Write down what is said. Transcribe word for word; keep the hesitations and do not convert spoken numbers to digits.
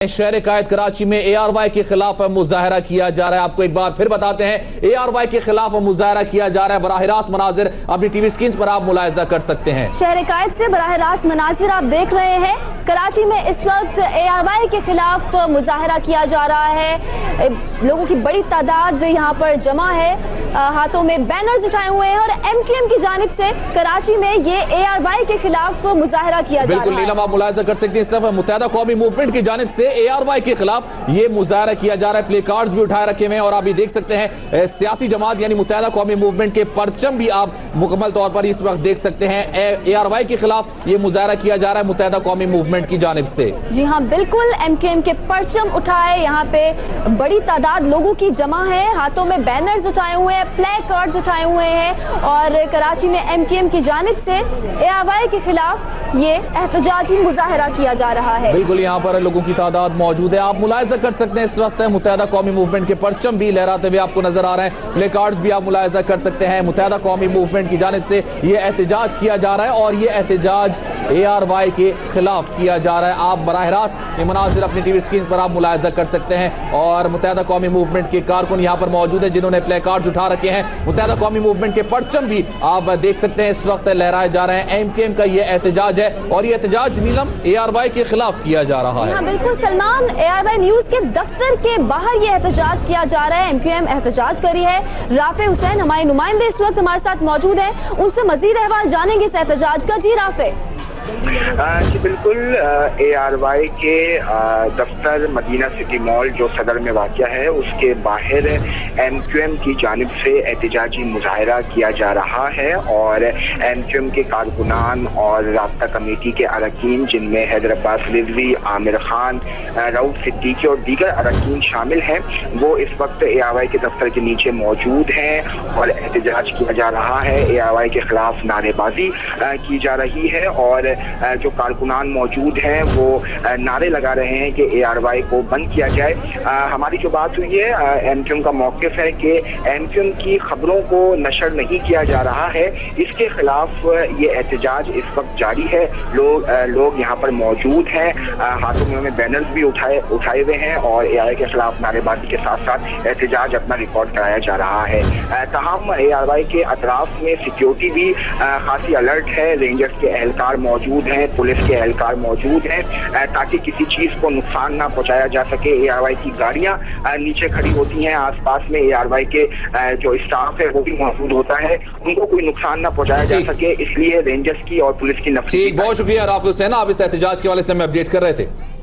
शहर कायद कराची में ए R Y के खिलाफ मुजाहरा किया जा रहा है। आपको एक बार फिर बताते हैं, ए आर वाई के खिलाफ मुजाहरा किया जा रहा है। बराह रास्त मनाजिर अपनी टीवी स्क्रीन पर आप मुलाहिजा कर सकते हैं। शहर कायद से बराह रास्त मनाजिर आप देख रहे हैं। कराची में इस वक्त ए आर वाई के खिलाफ मुजाहरा किया जा रहा है। लोगों की बड़ी तादाद यहाँ पर जमा है, हाथों में बैनर्स उठाए हुए हैं और एम क्यू एम की जानिब से कराची में ये ए आर वाई के खिलाफ मुजाहरा किया जा रहा है। बिल्कुल नीलम, आप मुलाहिजा कर सकते हैं इस तरफ मुत्तहिदा कौमी मूवमेंट की जानिब से ए आर वाई के खिलाफ ये मुजाहरा किया जा रहा है। प्ले कार्ड्स भी उठाए रखे हुए हैं और आप भी देख सकते हैं सियासी जमात यानी मुत्तहिदा कौमी मूवमेंट के परचम भी आप मुकम्मल तौर पर इस वक्त देख सकते हैं। ए आर वाई के खिलाफ ये मुजाहरा किया जा रहा है मुत्तहिदा कौमी मूवमेंट की जानिब से। जी हाँ बिल्कुल, एम क्यू एम के परचम उठाए, यहाँ पे बड़ी तादाद लोगों की जमा है, हाथों में बैनर्स उठाए हुए हैं, प्ले कार्ड्स उठाए हुए हैं और कराची में एम क्यू एम की जानिब से ए आर वाई के खिलाफ ये एहतजाजी मुजाहरा किया जा रहा है। बिल्कुल यहाँ पर लोगों की तादाद मौजूद है, आप मुलाहिजा कर सकते हैं। इस वक्त मुत्तहिदा कौमी मूवमेंट के परचम भी लहराते हुए आपको नजर आ रहे हैं, प्ले कार्ड्स भी आप मुलाहिजा कर सकते हैं। मुत्तहिदा कौमी मूवमेंट की जानिब से ये एहतजाज किया जा रहा है और ये एहतजाज ए आर वाई के खिलाफ किया जा रहा है। आप बराह रास्त ये मनाजिर अपनी टीवी स्क्रीन पर आप मुलाहिजा कर सकते हैं और मुत्तहिदा कौमी मूवमेंट के कारकुन यहाँ पर मौजूद है जिन्होंने प्ले कार्ड्स उठा रखे हैं। मुत्तहिदा कौमी मूवमेंट के परचम भी आप देख सकते हैं इस वक्त लहराए जा रहे हैं। एम क्यू एम का ये एहतजाज है और ये एहतजाज नीलम ए आर वाई के खिलाफ किया जा रहा है। हाँ बिल्कुल Salman, A R Y news के दफ्तर के बाहर ये एहतजाज किया जा रहा है। एम क्यू एम एहतजाज करी है। राफे हुसैन हमारे नुमाइंदे इस वक्त हमारे साथ मौजूद है, उनसे मजीद अहवाल जानेंगे इस एहतजाज का। जी राफे। जी बिल्कुल, ए आर वाई के दफ्तर मदीना सिटी मॉल जो सदर में वाक़या है उसके बाहर एम क्यू एम की जानिब से एहतजाजी मुजाहरा किया जा रहा है और एम क्यू एम के कारकुनान और राब्ता कमेटी के अरकान जिनमें हैदर अब्बास रिजवी, आमिर खान, रऊफ सिद्दीकी और दीगर अरकान शामिल हैं, वो इस वक्त ए आर वाई के दफ्तर के नीचे मौजूद हैं और एहतजाज किया जा रहा है। ए आर वाई के खिलाफ नारेबाजी की जा रही है और जो कारकुनान मौजूद हैं वो नारे लगा रहे हैं कि ए आर वाई को बंद किया जाए। हमारी जो बात हुई है, एम क्यू एम का मौक़िफ़ है कि एम क्यू एम की खबरों को नशर नहीं किया जा रहा है, इसके खिलाफ ये एहतजाज इस वक्त जारी है। लोग लोग यहाँ पर मौजूद हैं, हाथों में बैनर्स भी उठाए उठाए हुए हैं और ए आर वाई के खिलाफ नारेबाजी के साथ साथ एहतजाज अपना रिकॉर्ड कराया जा रहा है। तमाम ए आर वाई के अतराफ में सिक्योरिटी भी खासी अलर्ट है, रेंजर्स के एहलकार मौजूद हैं, पुलिस के एहलकार मौजूद हैं ताकि किसी चीज को नुकसान ना पहुंचाया जा सके। ए आर वाई की गाड़ियां नीचे खड़ी होती हैं, आसपास में ए आर वाई के जो स्टाफ है वो भी मौजूद होता है, उनको कोई नुकसान ना पहुंचाया जा सके, इसलिए रेंजर्स की और पुलिस की नफरी। बहुत शुक्रिया राफे हुसैन, आप इस एहतजाज के हवाले से हमें अपडेट कर रहे थे।